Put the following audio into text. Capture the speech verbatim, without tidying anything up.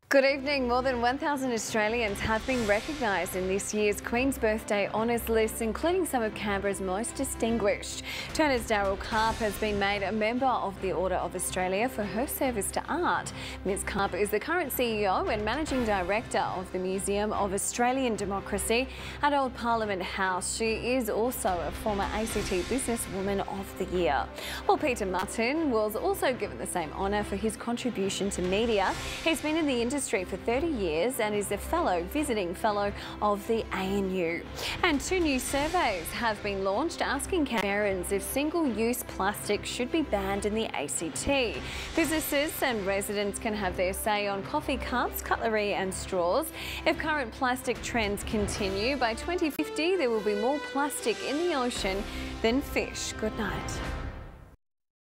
Good evening. More than one thousand Australians have been recognised in this year's Queen's Birthday Honours list, including some of Canberra's most distinguished. Turner's Daryl Karp has been made a member of the Order of Australia for her service to art. Miz Karp is the current C E O and Managing Director of the Museum of Australian Democracy at Old Parliament House. She is also a former A C T Businesswoman of the Year. Well, Peter Martin was also given the same honour for his contribution to media. He's been in the industry for thirty years and is a fellow, visiting fellow of the A N U. And two new surveys have been launched asking Canberrans if single-use plastic should be banned in the A C T. Businesses and residents can have their say on coffee cups, cutlery and straws. If current plastic trends continue, by twenty fifty there will be more plastic in the ocean than fish. Good night.